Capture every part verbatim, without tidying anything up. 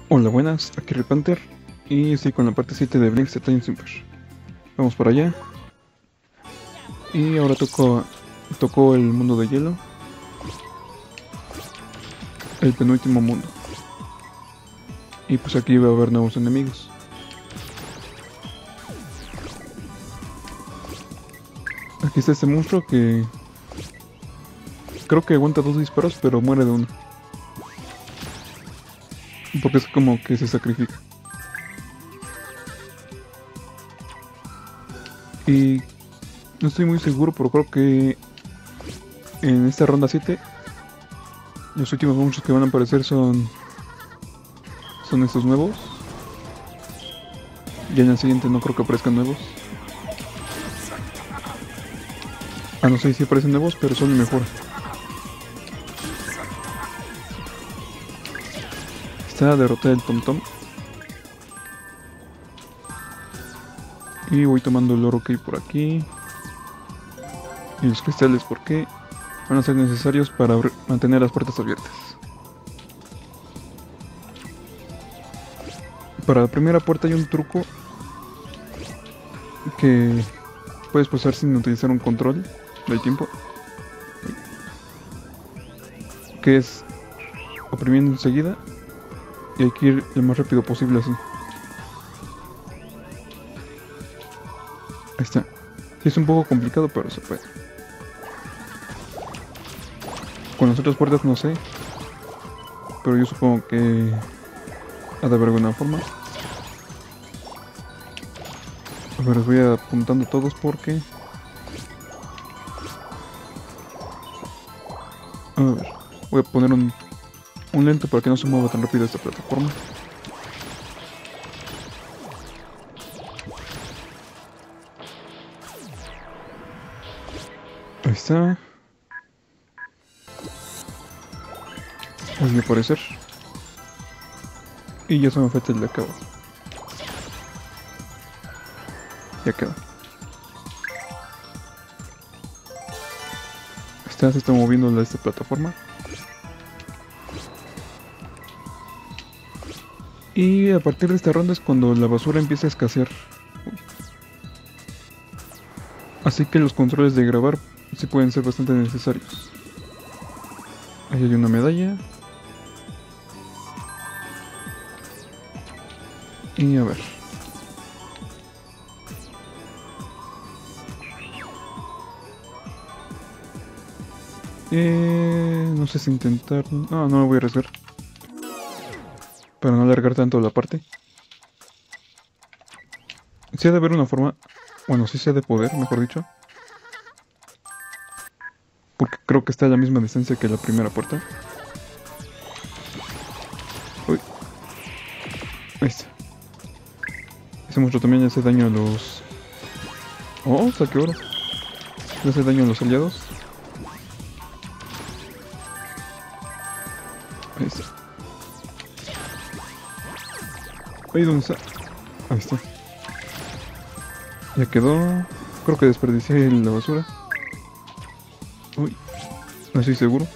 Hola, buenas, aquí Repanther y estoy con la parte siete de Blink Time Super. Vamos para allá. Y ahora tocó, tocó el mundo de hielo, el penúltimo mundo. Y pues aquí va a haber nuevos enemigos. Aquí está este monstruo que creo que aguanta dos disparos, pero muere de uno. Porque es como que se sacrifica. Y no estoy muy seguro, pero creo que en esta ronda siete los últimos monstruos que van a aparecer son son estos nuevos. Ya en el siguiente no creo que aparezcan nuevos. Ah, no sé si aparecen nuevos, pero son de mejora. Está a derrotar el Tom Tom. Y voy tomando el oro que hay por aquí. Y los cristales porque van a ser necesarios para mantener las puertas abiertas. Para la primera puerta hay un truco que puedes pasar sin utilizar un control del tiempo, que es oprimiendo enseguida y hay que ir lo más rápido posible así. Ahí está. Sí, es un poco complicado, pero se puede. Con las otras puertas no sé, pero yo supongo que ha de haber alguna forma. A ver, los voy apuntando todos porque... A ver, voy a poner un, un lento para que no se mueva tan rápido esta plataforma. Ahí está. A mi parecer. Y ya se me falta el de acá abajo. Ya queda. Esta se está moviendo la esta plataforma. Y a partir de esta ronda es cuando la basura empieza a escasear. Así que los controles de grabar sí pueden ser bastante necesarios. Ahí hay una medalla. Y a ver. Eh, no sé si intentar... No, no me voy a arriesgar. Para no alargar tanto la parte. Sí ha de haber una forma... Bueno, sí se ha de poder, mejor dicho. Porque creo que está a la misma distancia que la primera puerta. Uy. Ahí está. Ese monstruo también hace daño a los... Oh, saqué oro. Le hace daño a los aliados. Ahí está. Ahí donde está. Ahí está. Ya quedó. Creo que desperdicié la basura. Uy. No estoy seguro.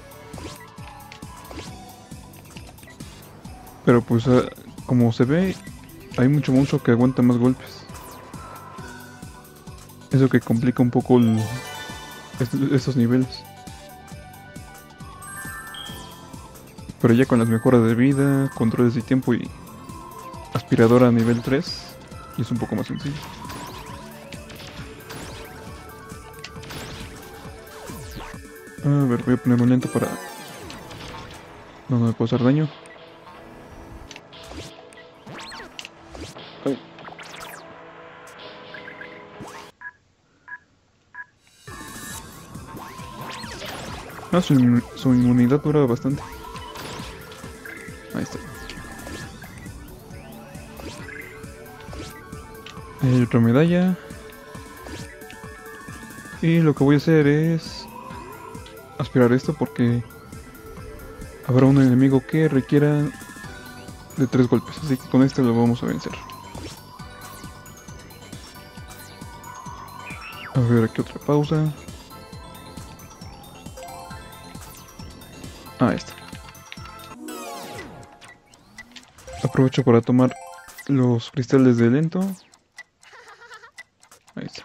Pero pues uh, como se ve, hay mucho monstruo que aguanta más golpes. Eso que complica un poco el, est estos niveles. Pero ya con las mejoras de vida, controles de tiempo y aspiradora a nivel tres, y es un poco más sencillo. A ver, voy a poner un lento para... No, no me puedo hacer daño. Ay. Ah, su, inmun su inmunidad dura bastante. Ahí está. Hay otra medalla. Y lo que voy a hacer es... aspirar esto porque... habrá un enemigo que requiera de tres golpes, así que con este lo vamos a vencer. A ver, aquí otra pausa. Ah, esta. Aprovecho para tomar los cristales de lento. Ahí está.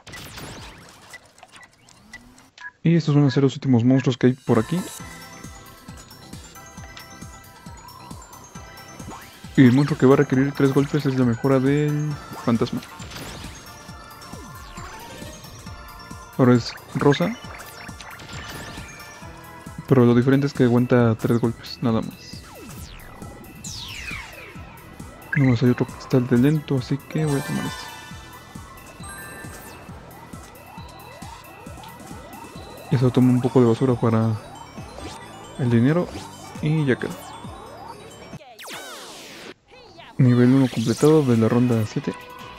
Y estos van a ser los últimos monstruos que hay por aquí. Y el monstruo que va a requerir tres golpes es la mejora del fantasma. Ahora es rosa. Pero lo diferente es que aguanta tres golpes, nada más. No más hay otro cristal de lento, así que voy a tomar este. Y eso toma un poco de basura para el dinero y ya queda. Nivel uno completado de la ronda siete.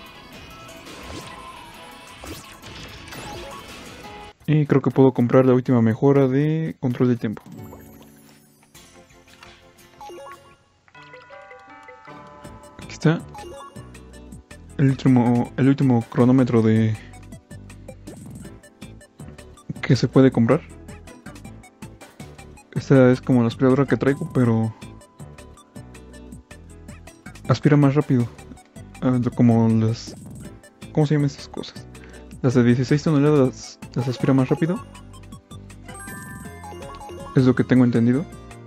Y creo que puedo comprar la última mejora de control del tiempo. Aquí está. El último, el último cronómetro de que se puede comprar. Esta es como la aspiradora que traigo, pero aspira más rápido. Uh, como las... ¿Cómo se llaman estas cosas? Las de dieciséis toneladas las aspira más rápido. Es lo que tengo entendido.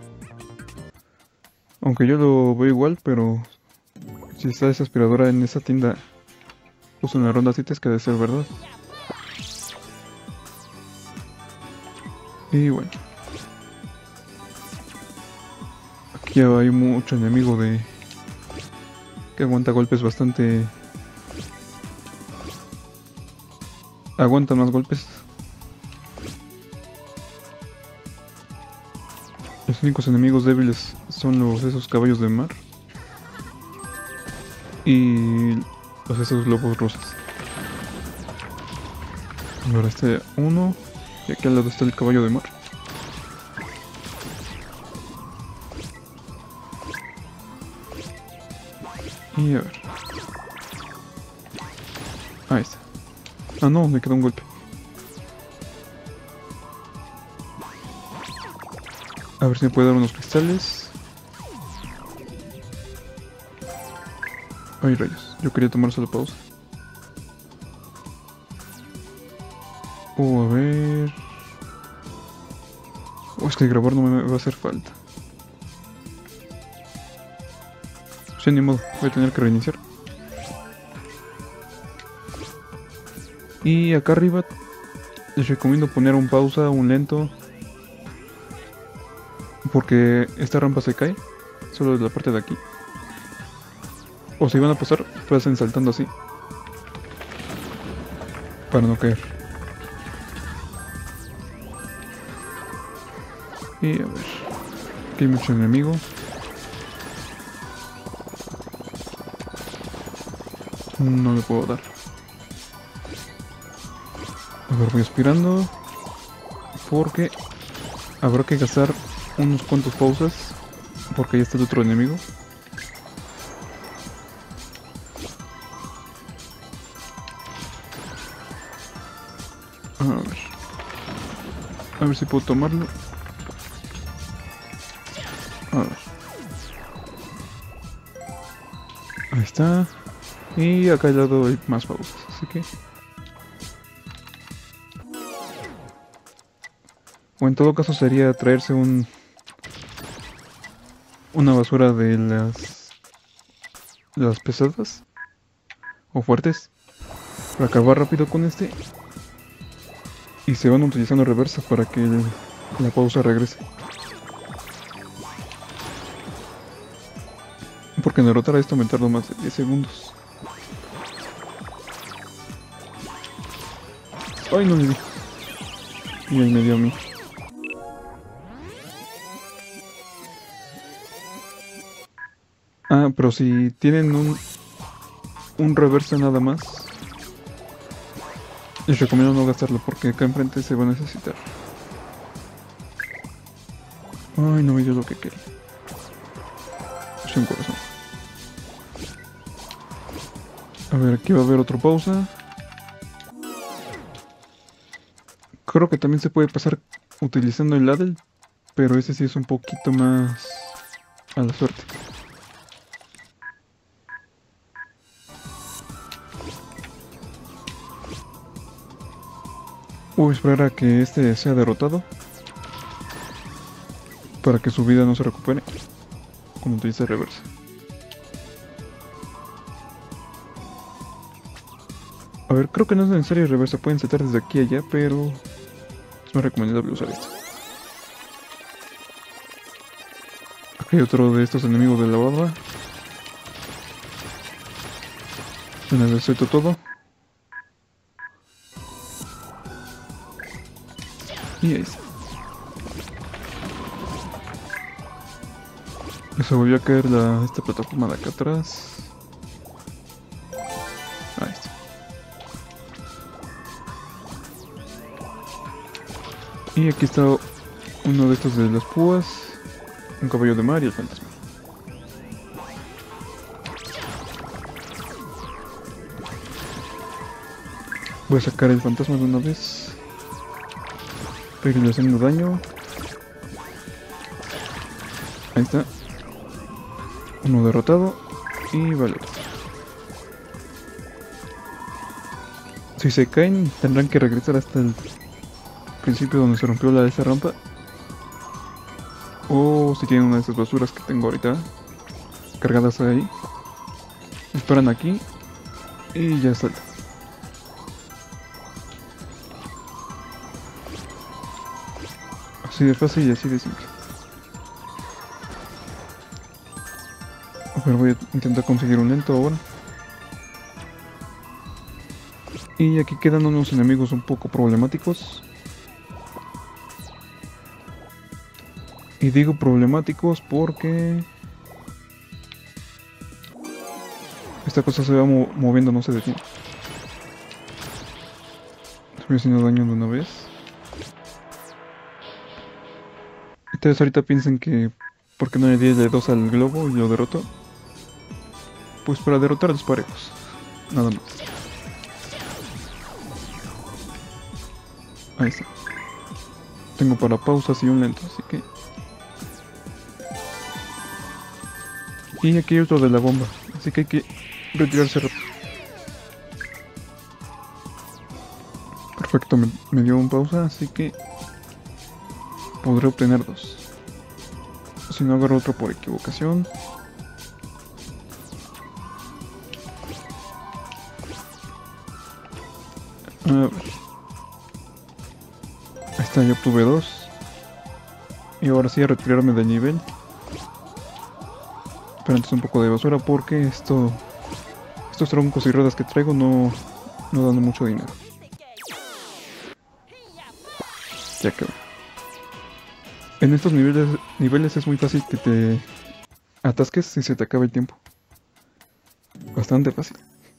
Aunque yo lo veo igual, pero si está esa aspiradora en esa tienda justo en la ronda siete, es que debe ser verdad. Y bueno, aquí hay mucho enemigo de que aguanta golpes bastante. Aguanta más golpes. Los únicos enemigos débiles son los esos caballos de mar y los esos lobos rosas. Ahora este uno y aquí al lado está el caballo de mar. Y a ver. Ahí está. Ah no, me quedó un golpe. A ver si me puede dar unos cristales. Ay rayos, yo quería tomar solo pausa. Oh, a ver... Oh, es que grabar no me va a hacer falta. Sí, ni modo, voy a tener que reiniciar. Y acá arriba les recomiendo poner un pausa, un lento, porque esta rampa se cae solo de la parte de aquí. O si van a pasar, pasen saltando así para no caer. Y a ver, aquí hay mucho enemigo. No le puedo dar. A ver, voy aspirando porque habrá que gastar unos cuantos pausas porque ya está el otro enemigo. A ver, a ver si puedo tomarlo. A ver. Ahí está. Y acá al lado hay más pausas, así que... O en todo caso sería traerse un... una basura de las... las pesadas. O fuertes. Para acabar rápido con este. Y se van utilizando reversa para que el- la pausa regrese. Porque en derrotar a esto me tardo más de diez segundos. Ay, no le di. Y ahí me dio a mí. Ah, pero si tienen un... un reversa nada más, les recomiendo no gastarlo porque acá enfrente se va a necesitar. Ay, no me dio lo que quería. Es un corazón. A ver, aquí va a haber otro pausa. Creo que también se puede pasar utilizando el ladle, pero ese sí es un poquito más a la suerte. O esperar a que este sea derrotado para que su vida no se recupere cuando utilice reversa. A ver, creo que no es necesario reversa, pueden saltar desde aquí a allá, pero es más recomendable usar esto. Aquí hay otro de estos enemigos de la barba. Se necesito todo. Y ahí está. Y se volvió a caer la, esta plataforma de acá atrás. Ahí está. Y aquí está uno de estos de las púas. Un caballo de mar y el fantasma. Voy a sacar el fantasma de una vez. Para irle haciendo daño. Ahí está. Uno derrotado. Y vale. Si se caen, tendrán que regresar hasta el principio donde se rompió la de esa rampa. O si tienen una de esas basuras que tengo ahorita cargadas ahí, disparan aquí y ya salta. Así de fácil y así de simple. A ver, voy a intentar conseguir un lento ahora. Y aquí quedan unos enemigos un poco problemáticos. Y digo problemáticos porque esta cosa se va mo moviendo, no se detiene. Estoy haciendo daño de una vez. Y tal vez ahorita piensen que ¿por qué no le di de dos al globo y lo derroto? Pues para derrotar a los parejos, nada más. Ahí está. Tengo para pausas y un lento, así que... Y aquí hay otro de la bomba, así que hay que retirarse rápido. Perfecto, me, me dio un pausa, así que podré obtener dos. Si no, agarro otro por equivocación. A ver. Ahí está, ya obtuve dos. Y ahora sí a retirarme del nivel. Pero antes un poco de basura porque esto, estos troncos y ruedas que traigo no, no dan mucho dinero. Ya quedó. En estos niveles, niveles es muy fácil que te atasques si se te acaba el tiempo. Bastante fácil.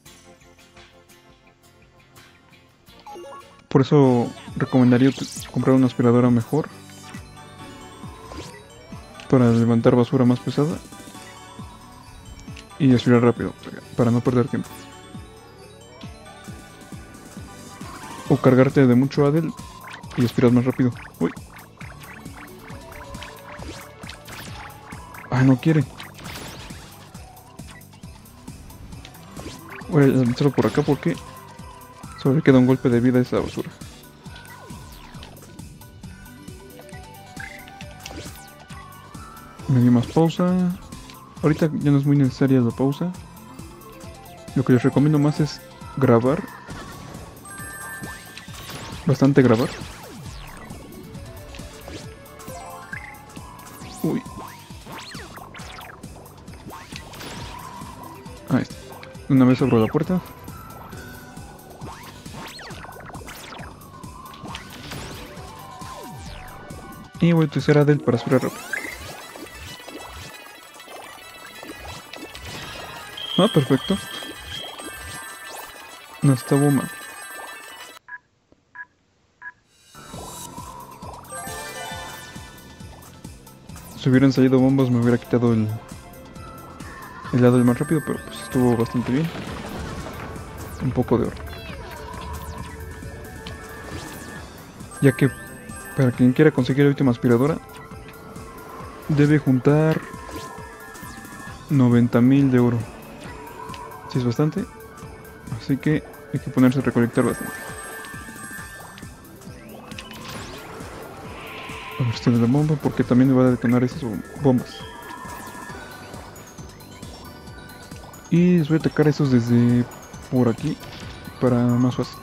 Por eso recomendaría comprar una aspiradora mejor para levantar basura más pesada y aspirar rápido para no perder tiempo. O cargarte de mucho Adel y aspirar más rápido. Uy. Ah, no quiere. Voy a lanzarlo por acá porque solo le queda un golpe de vida a esa basura. Me dio más pausa. Ahorita ya no es muy necesaria la pausa. Lo que les recomiendo más es grabar. Bastante grabar. Uy. Ahí está. Una vez abro la puerta. Y voy a utilizar Adel para subir rápido. Ah, perfecto. No está bomba. Si hubieran salido bombas me hubiera quitado el, el lado del más rápido, pero pues estuvo bastante bien. Un poco de oro. Ya que para quien quiera conseguir la última aspiradora debe juntar noventa mil de oro. Si es bastante, así que hay que ponerse a recolectar bastante. A ver si tiene la bomba, porque también me va a detonar esas bombas. Y les voy a atacar a esos desde por aquí, para más fácil.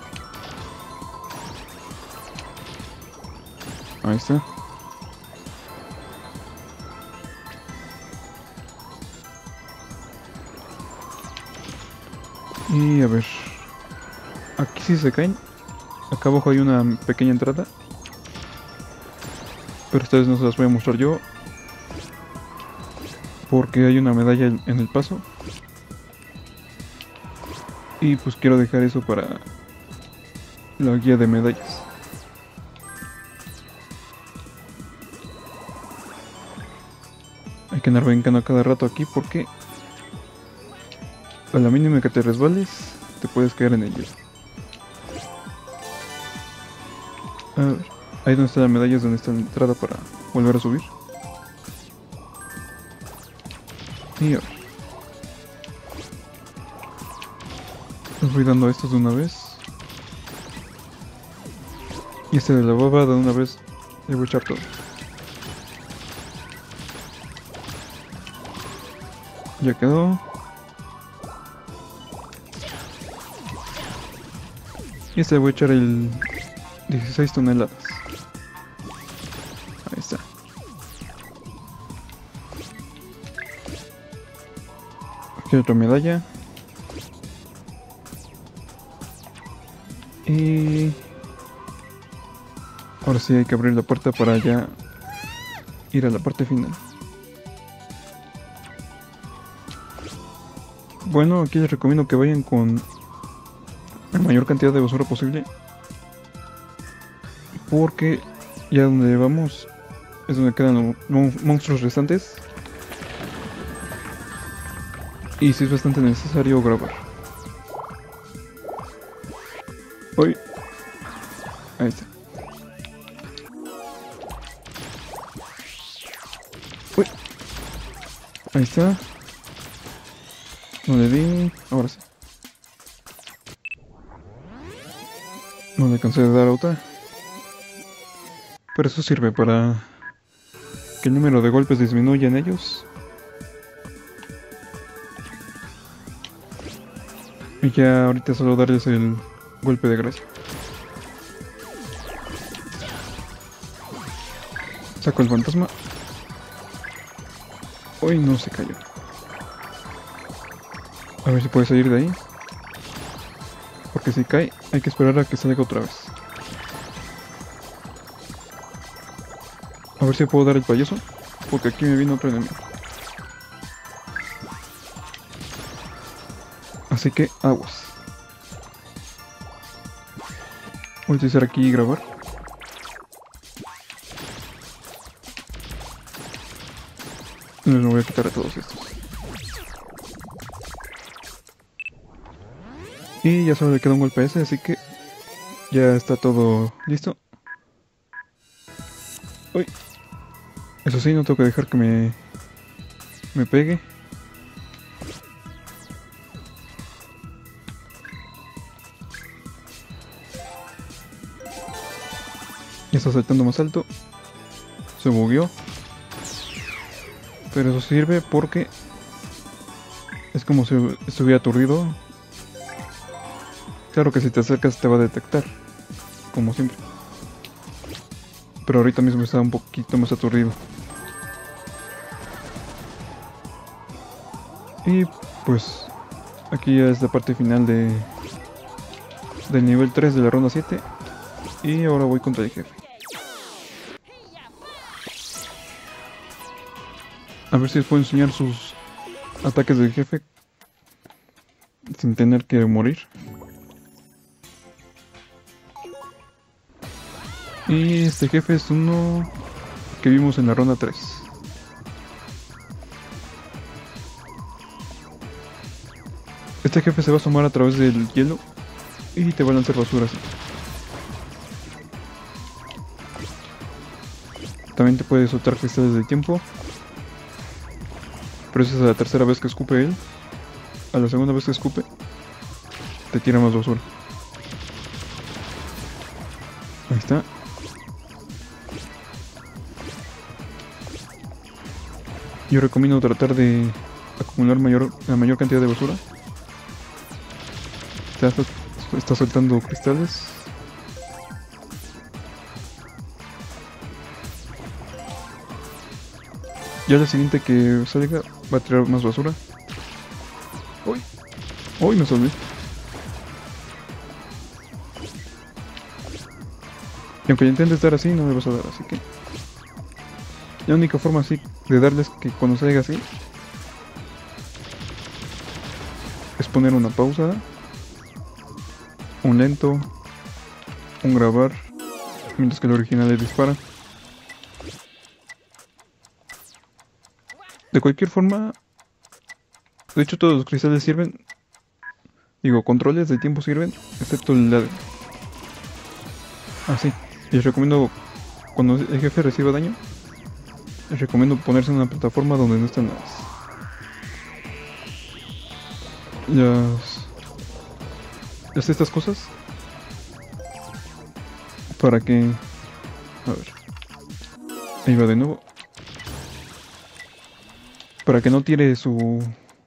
Ahí está. Y a ver. Aquí sí se caen. Acá abajo hay una pequeña entrada. Pero esta vez no se las voy a mostrar yo. Porque hay una medalla en el paso. Y pues quiero dejar eso para la guía de medallas. Hay que andar brincando a cada rato aquí porque a la mínima que te resbales te puedes caer en el hielo. A ver, ahí donde está la medalla es donde está la entrada para volver a subir. Y a ver. Les voy dando a estos de una vez. Y este de la baba de una vez le voy a echar todo. Ya quedó. Y este le voy a echar el dieciséis toneladas. Ahí está. Aquí hay otra medalla. Y ahora sí hay que abrir la puerta para ya ir a la parte final. Bueno, aquí les recomiendo que vayan con la mayor cantidad de basura posible, porque ya donde vamos es donde quedan los mon monstruos restantes y sí es bastante necesario grabar. Uy, ahí está. Uy, ahí está. No le di, ahora sí. No le alcancé a dar a otra. Pero eso sirve para que el número de golpes disminuya en ellos. Y ya ahorita solo darles el golpe de gracia. Saco el fantasma. Uy, no se cayó. A ver si puede salir de ahí. Porque si cae, hay que esperar a que salga otra vez. A ver si puedo dar el payaso. Porque aquí me viene otro enemigo. Así que aguas. Voy a utilizar aquí y grabar. Y me voy a quitar a todos estos. Y ya solo le queda un golpe a ese, así que ya está todo listo. Uy. Eso sí, no tengo que dejar que me, me pegue. Ya está saltando más alto. Se bugueó. Pero eso sirve porque es como si estuviera aturdido. Claro que si te acercas te va a detectar, como siempre. Pero ahorita mismo está un poquito más aturdido. Y pues aquí ya es la parte final de del nivel tres de la ronda siete. Y ahora voy contra el jefe. A ver si les puedo enseñar sus ataques del jefe sin tener que morir. Y este jefe es uno que vimos en la ronda tres. Este jefe se va a asomar a través del hielo y te va a lanzar basura así. También te puede soltar cristales del tiempo. Pero esa es la tercera vez que escupe él. A la segunda vez que escupe, te tira más basura. Ahí está. Yo recomiendo tratar de acumular mayor, la mayor cantidad de basura. Ya está, está soltando cristales. Ya la siguiente que salga va a tirar más basura. ¡Uy! ¡Uy! Me salvé. Y aunque intente estar así, no me vas a dar, así que... La única forma así de darles que cuando salga así es poner una pausa, un lento, un grabar, mientras que el original le dispara. De cualquier forma, de hecho todos los cristales sirven, digo, controles de tiempo sirven, excepto el ladder. Ah, sí, les recomiendo, cuando el jefe reciba daño, les recomiendo ponerse en una plataforma donde no están las... las... las estas cosas. Para que... a ver... ahí va de nuevo. Para que no tire su...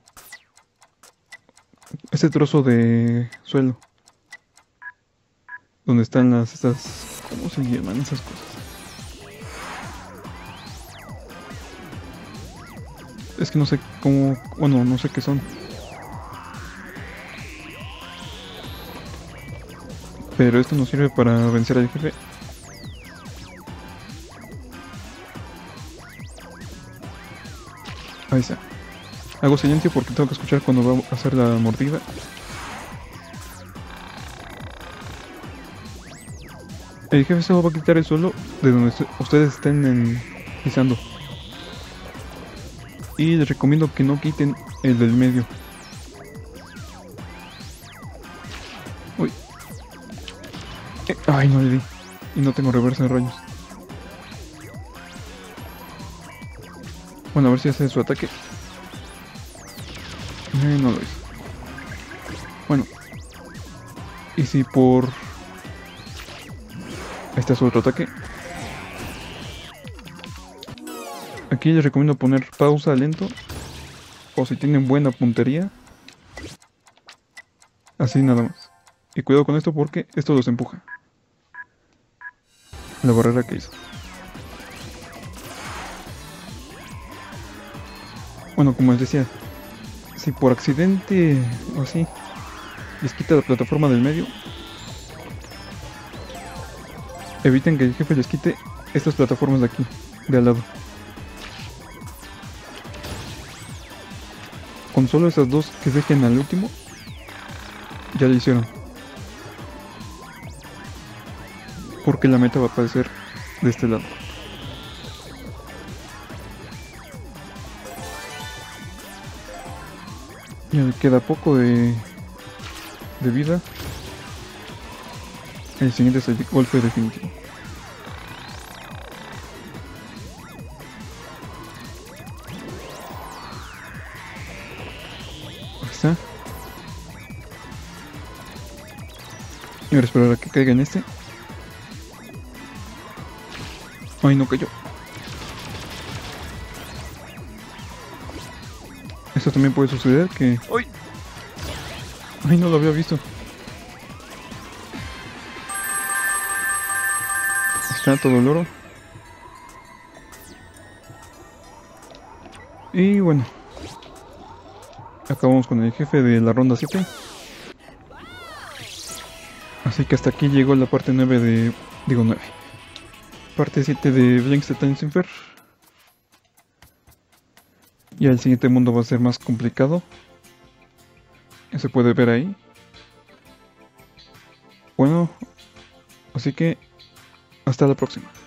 ese trozo de suelo. Donde están las... estas... ¿cómo se llaman esas cosas? Es que no sé cómo... bueno, no sé qué son. Pero esto nos sirve para vencer al jefe. Ahí está. Hago silencio porque tengo que escuchar cuando va a hacer la mordida. El jefe solo va a quitar el suelo de donde ustedes estén en... pisando. Y les recomiendo que no quiten el del medio. Uy. Eh, ay, no le di. Y no tengo reversa de rayos. Bueno, a ver si hace su ataque. Eh, no lo hizo. Bueno. Y si por... este es otro ataque. Aquí les recomiendo poner pausa lento. O si tienen buena puntería. Así nada más. Y cuidado con esto porque esto los empuja. La barrera que hizo. Bueno, como les decía, si por accidente o así les quita la plataforma del medio, eviten que el jefe les quite estas plataformas de aquí, de al lado. Con solo esas dos que dejen al último, ya lo hicieron. Porque la meta va a aparecer de este lado. Ya le queda poco de, de vida. El siguiente es el golpe definitivo. Ahí está. Y ahora esperar a que caiga en este. Ay, no cayó. Esto también puede suceder que... ¡Ay! ¡Ay, no lo había visto! Está todo el oro. Y bueno. Acabamos con el jefe de la ronda siete. Así que hasta aquí llegó la parte nueve de... digo nueve. Parte siete de Blinks the Time Simper. Ya el siguiente mundo va a ser más complicado. Se puede ver ahí. Bueno, así que hasta la próxima.